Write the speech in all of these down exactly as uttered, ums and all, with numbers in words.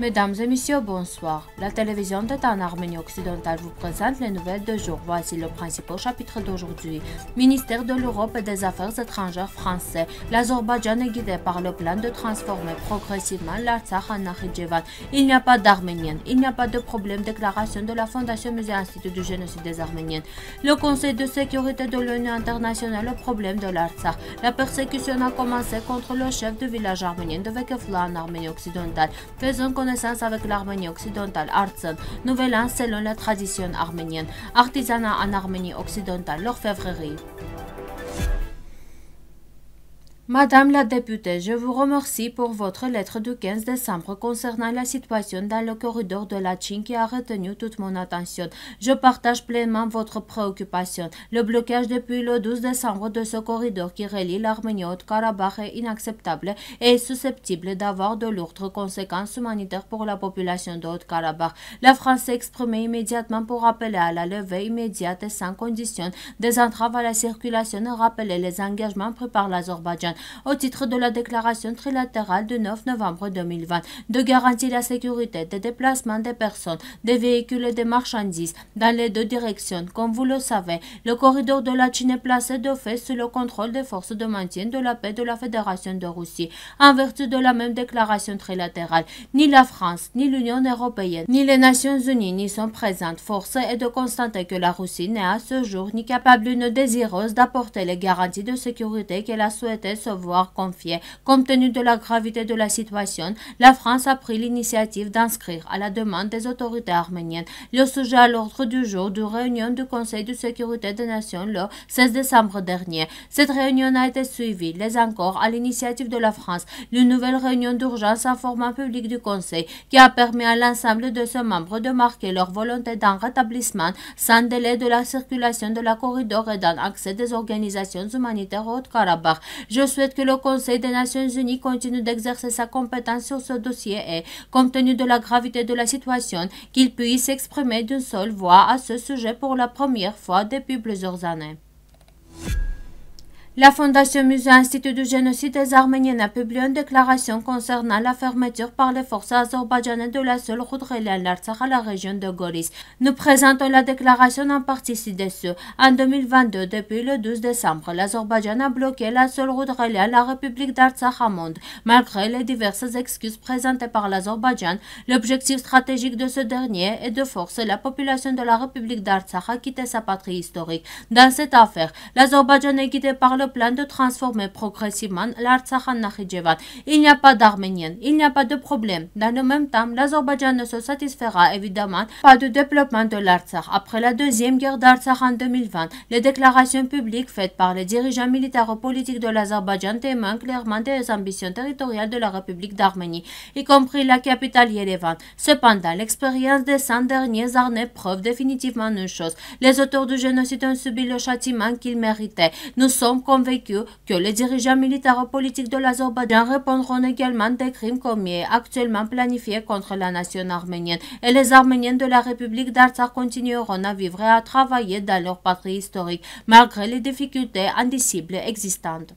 Mesdames et messieurs, bonsoir. La télévision d'État en Arménie occidentale vous présente les nouvelles de jour. Voici le principal chapitre d'aujourd'hui. Ministère de l'Europe et des Affaires étrangères français. L'Azerbaïdjan est guidé par le plan de transformer progressivement l'Artsakh en Nakhitchevan. Il n'y a pas d'Arméniens. Il n'y a pas de problème. Déclaration de la Fondation Musée Institut du génocide des Arméniens. Le Conseil de sécurité de l'Union internationale au problème de l'Artsakh. La persécution a commencé contre le chef du village arménien de Vekefla en Arménie occidentale. Faisons connaissance avec l'Arménie occidentale, Artsan, nouvel an selon la tradition arménienne, artisanat en Arménie occidentale, l'orfèvrerie. Madame la députée, je vous remercie pour votre lettre du quinze décembre concernant la situation dans le corridor de Latchine qui a retenu toute mon attention. Je partage pleinement votre préoccupation. Le blocage depuis le douze décembre de ce corridor qui relie l'Arménie au Haut-Karabakh est inacceptable et est susceptible d'avoir de lourdes conséquences humanitaires pour la population de Haut-Karabakh. La France s'est exprimée immédiatement pour appeler à la levée immédiate et sans condition des entraves à la circulation et rappeler les engagements pris par l'Azerbaïdjan au titre de la déclaration trilatérale du neuf novembre deux mille vingt de garantir la sécurité des déplacements des personnes, des véhicules et des marchandises dans les deux directions. Comme vous le savez, le corridor de Latchine est placé de fait sous le contrôle des forces de maintien de la paix de la Fédération de Russie, en vertu de la même déclaration trilatérale. Ni la France, ni l'Union européenne, ni les Nations unies n'y sont présentes. Force est de constater que la Russie n'est à ce jour ni capable ni désireuse d'apporter les garanties de sécurité qu'elle a souhaité se voir confier. Compte tenu de la gravité de la situation, la France a pris l'initiative d'inscrire à la demande des autorités arméniennes le sujet à l'ordre du jour de réunion du Conseil de sécurité des Nations le seize décembre dernier. Cette réunion a été suivie, les encore, à l'initiative de la France, d'une nouvelle réunion d'urgence en format public du Conseil qui a permis à l'ensemble de ses membres de marquer leur volonté d'un rétablissement sans délai de la circulation de la corridor et d'un accès des organisations humanitaires au Haut-Karabakh. Je souhaite que le Conseil des Nations Unies continue d'exercer sa compétence sur ce dossier et, compte tenu de la gravité de la situation, qu'il puisse s'exprimer d'une seule voix à ce sujet pour la première fois depuis plusieurs années. La Fondation Musée Institut du génocide des Arméniens a publié une déclaration concernant la fermeture par les forces azerbaïdjanaises de la seule route reliant l'Artsakh à la région de Goris. Nous présentons la déclaration en partie ci-dessus. En deux mille vingt-deux, depuis le douze décembre, l'Azerbaïdjan a bloqué la seule route reliant la République d'Artsakh à Monde. Malgré les diverses excuses présentées par l'Azerbaïdjan, l'objectif stratégique de ce dernier est de forcer la population de la République d'Artsakh à quitter sa patrie historique. Dans cette affaire, l'Azerbaïdjan est guidé par le plan de transformer progressivement l'Artsakh en Nakhitchevan. Il n'y a pas d'Arméniens, il n'y a pas de problème. Dans le même temps, l'Azerbaïdjan ne se satisfera évidemment pas du développement de l'Artsakh. Après la deuxième guerre d'Artsakh en deux mille vingt, les déclarations publiques faites par les dirigeants militaires et politiques de l'Azerbaïdjan témoignent clairement des ambitions territoriales de la République d'Arménie, y compris la capitale Yerevan. Cependant, l'expérience des cent dernières années prouve définitivement une chose. Les auteurs du génocide ont subi le châtiment qu'ils méritaient. Nous sommes convaincus que les dirigeants militaires et politiques de l'Azerbaïdjan répondront également des crimes commis et actuellement planifiés contre la nation arménienne, et les Arméniens de la République d'Artsakh continueront à vivre et à travailler dans leur patrie historique, malgré les difficultés indicibles existantes.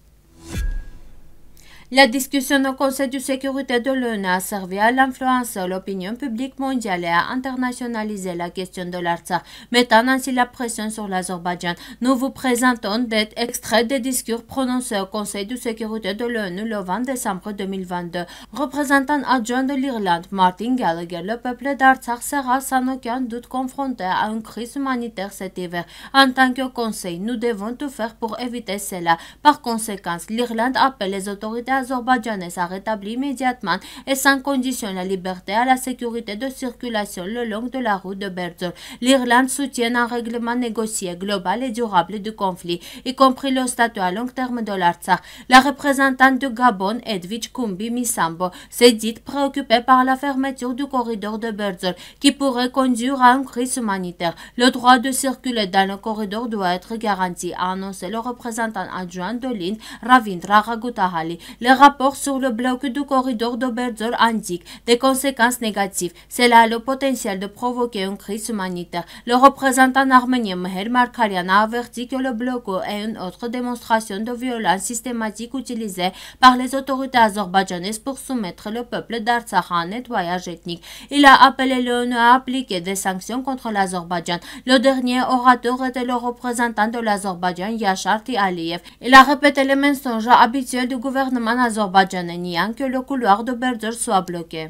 La discussion au Conseil de sécurité de l'ONU a servi à l'influencer l'opinion publique mondiale et à internationaliser la question de l'Artsakh, mettant ainsi la pression sur l'Azerbaïdjan. Nous vous présentons des extraits des discours prononcés au Conseil de sécurité de l'ONU le vingt décembre deux mille vingt-deux. Représentant adjoint de l'Irlande, Martin Gallagher, le peuple d'Artsakh sera sans aucun doute confronté à une crise humanitaire cet hiver. En tant que Conseil, nous devons tout faire pour éviter cela. Par conséquent, l'Irlande appelle les autorités azerbaïdjanaises à rétablir immédiatement et sans condition la liberté et la sécurité de circulation le long de la route de Berzur. L'Irlande soutient un règlement négocié, global et durable du conflit, y compris le statut à long terme de l'Artsakh. La représentante du Gabon, Edwidge Kumbi Misambo, s'est dite préoccupée par la fermeture du corridor de Berzur, qui pourrait conduire à une crise humanitaire. Le droit de circuler dans le corridor doit être garanti, a annoncé le représentant adjoint de l'Inde, Ravindra Raghutahali. Les rapports sur le bloc du corridor de Berzor indiquent des conséquences négatives. Cela a le potentiel de provoquer une crise humanitaire. Le représentant arménien Meher Markarian a averti que le blocus est une autre démonstration de violence systématique utilisée par les autorités azerbaïdjanaises pour soumettre le peuple d'Artsakh à un nettoyage ethnique. Il a appelé l'ONU à appliquer des sanctions contre l'Azerbaïdjan. Le dernier orateur était le représentant de l'Azerbaïdjan, Yashar Tialiyev. Il a répété les mensonges habituels du gouvernement azerbaïdjanais, niant que le couloir de Berzor soit bloqué.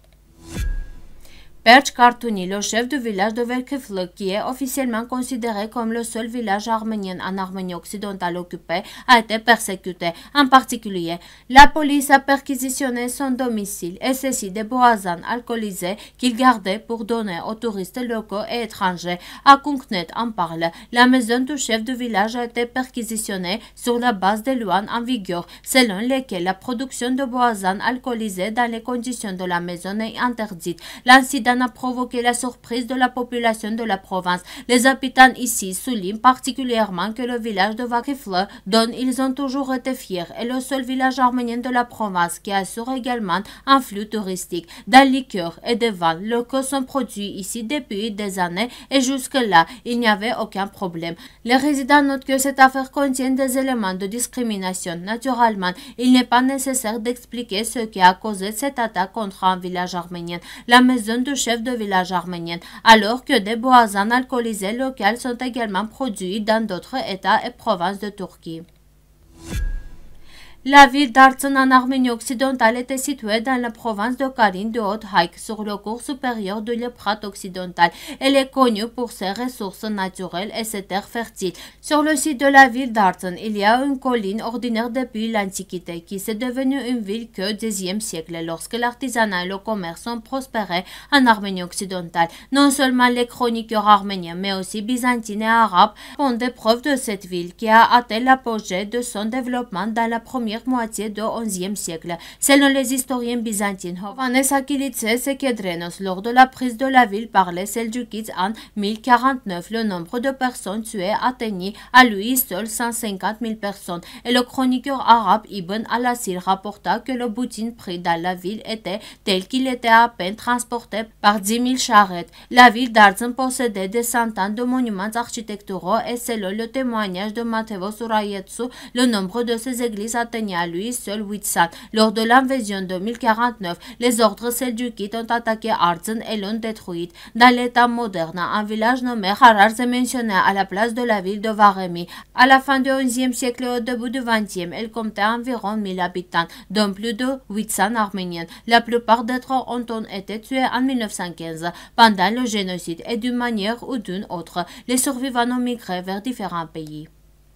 Perch Kartouni, le chef du village de Verkefle, qui est officiellement considéré comme le seul village arménien en Arménie occidentale occupé, a été persécuté. En particulier, la police a perquisitionné son domicile et saisi des boisons alcoolisées qu'il gardait pour donner aux touristes locaux et étrangers. À Kunknet en parle. La maison du chef du village a été perquisitionnée sur la base des lois en vigueur, selon lesquelles la production de boissons alcoolisées dans les conditions de la maison est interdite. L'incident a provoqué la surprise de la population de la province. Les habitants ici soulignent particulièrement que le village de Verkefle, dont ils ont toujours été fiers, est le seul village arménien de la province qui assure également un flux touristique. Des liqueurs et des vins locaux sont produits ici depuis des années et jusque-là, il n'y avait aucun problème. Les résidents notent que cette affaire contient des éléments de discrimination. Naturellement, il n'est pas nécessaire d'expliquer ce qui a causé cette attaque contre un village arménien. La maison du chef de village arménien, alors que des boissons alcoolisées locales sont également produites dans d'autres États et provinces de Turquie. La ville d'Artsakh en Arménie occidentale était située dans la province de Karin de Haute-Haïk, sur le cours supérieur de l'Euphrate occidental. Elle est connue pour ses ressources naturelles et ses terres fertiles. Sur le site de la ville d'Artsakh, il y a une colline ordinaire depuis l'Antiquité, qui s'est devenue une ville que au dixième siècle, lorsque l'artisanat et le commerce ont prospéré en Arménie occidentale. Non seulement les chroniqueurs arméniens, mais aussi byzantines et arabes font des preuves de cette ville, qui a atteint l'apogée de son développement dans la première moitié du onzième siècle. Selon les historiens byzantins, Hovannes Akilitses et Kedrenos, lors de la prise de la ville par les Seldjoukides en mille quarante-neuf, le nombre de personnes tuées atteignit à lui seul cent cinquante mille personnes, et le chroniqueur arabe Ibn al-Asir rapporta que le butin pris dans la ville était tel qu'il était à peine transporté par dix mille charrettes. La ville d'Artsakh possédait des centaines de monuments architecturaux et selon le témoignage de Matteo Surayetsu, le nombre de ces églises atteignait à lui seul huit cents. Lors de l'invasion de mille quarante-neuf, les ordres seldjoukides ont attaqué Artsakh et l'ont détruite. Dans l'état moderne, un village nommé Kharar est mentionné à la place de la ville de Varemi. À la fin du onzième siècle et au début du vingtième, elle comptait environ mille habitants, dont plus de huit cents arméniens. La plupart d'entre eux ont été tués en mille neuf cent quinze, pendant le génocide, et d'une manière ou d'une autre, les survivants ont migré vers différents pays.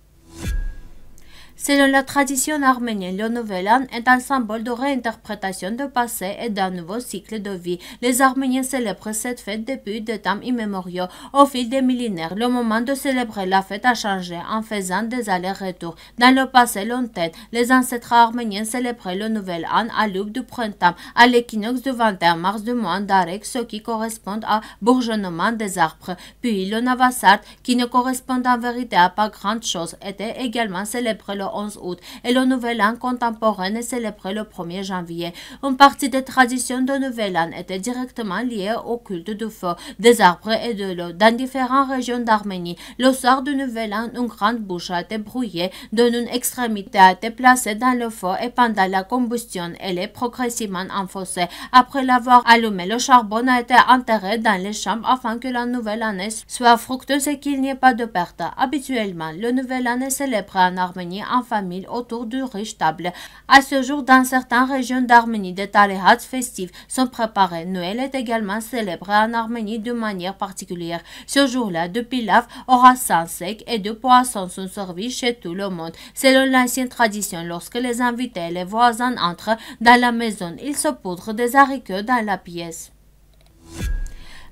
Selon la tradition arménienne, le Nouvel An est un symbole de réinterprétation du passé et d'un nouveau cycle de vie. Les Arméniens célèbrent cette fête depuis des temps immémoriaux. Au fil des millénaires, le moment de célébrer la fête a changé en faisant des allers-retours. Dans le passé lointain, les ancêtres arméniens célébraient le Nouvel An à l'aube du printemps, à l'équinoxe du vingt et un mars du mois d'Arek, ce qui correspond à bourgeonnement des arbres. Puis le Navassart, qui ne correspond en vérité à pas grand-chose, était également célébré le onze août, et le Nouvel An contemporain est célébré le premier janvier. Une partie des traditions de Nouvel An était directement liée au culte du feu, des arbres et de l'eau. Dans différentes régions d'Arménie, le soir du Nouvel An, une grande bouche a été brouillée, dont une extrémité a été placée dans le feu, et pendant la combustion, elle est progressivement enfoncée. Après l'avoir allumé, le charbon a été enterré dans les chambres afin que la nouvelle année soit fructueuse et qu'il n'y ait pas de perte. Habituellement, le Nouvel An est célébré en Arménie en famille autour du riche table. À ce jour, dans certaines régions d'Arménie, des tarehats festifs sont préparés. Noël est également célébré en Arménie de manière particulière. Ce jour-là, du pilaf au raisin sec et de poissons sont servis chez tout le monde. Selon l'ancienne tradition, lorsque les invités et les voisins entrent dans la maison, ils saupoudrent des haricots dans la pièce.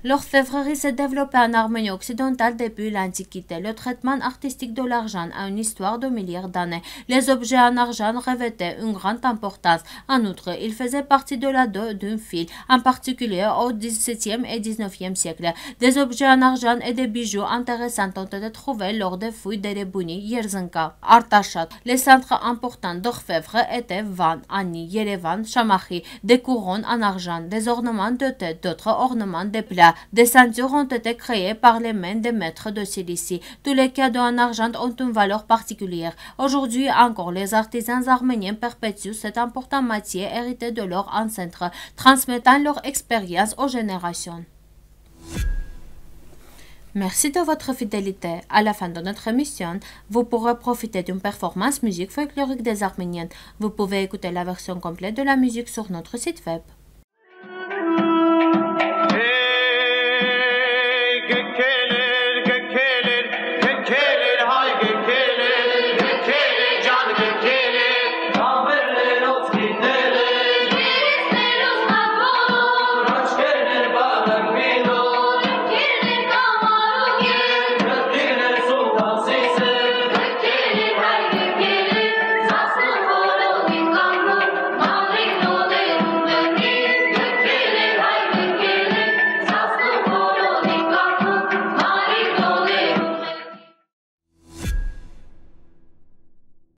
L'orfèvrerie s'est développée en Arménie occidentale depuis l'Antiquité. Le traitement artistique de l'argent a une histoire de milliers d'années. Les objets en argent revêtaient une grande importance. En outre, ils faisaient partie de la dot d'une fille, en particulier au dix-septième et dix-neuvième siècle. Des objets en argent et des bijoux intéressants ont été trouvés lors des fouilles d'Erebuni, Yerzenka, Artashat. Les centres importants d'orfèvres étaient Van, Ani, Yerevan, Shamachi, des couronnes en argent, des ornements de tête, d'autres ornements de plats. Des ceintures ont été créées par les mains des maîtres de Cilicie. Tous les cadeaux en argent ont une valeur particulière. Aujourd'hui encore, les artisans arméniens perpétuent cette importante matière héritée de leurs ancêtres, transmettant leur expérience aux générations. Merci de votre fidélité. À la fin de notre émission, vous pourrez profiter d'une performance musique folklorique des Arméniennes. Vous pouvez écouter la version complète de la musique sur notre site web.